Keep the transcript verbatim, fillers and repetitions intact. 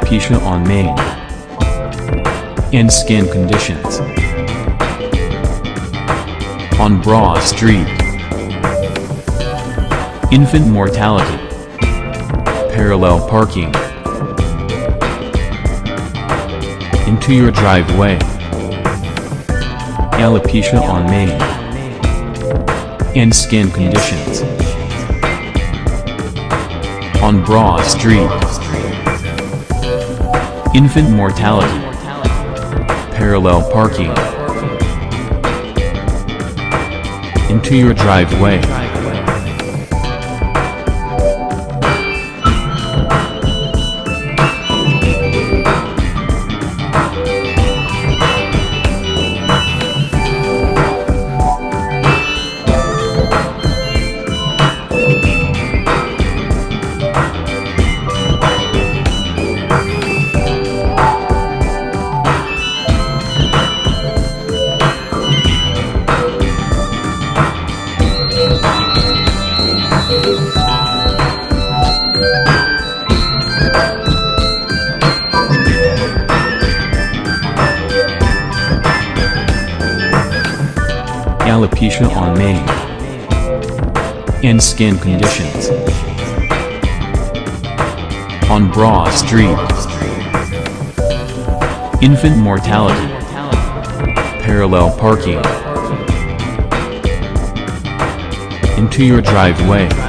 Alopecia on mane and skin conditions. On Broad Street. Infant mortality. Parallel parking. Into your driveway. Alopecia on mane and skin conditions. On Broad Street. Infant mortality. Parallel parking. Into your driveway. Alopecia on mane and skin conditions. On Broad Street. Infant mortality. Parallel parking. Into your driveway.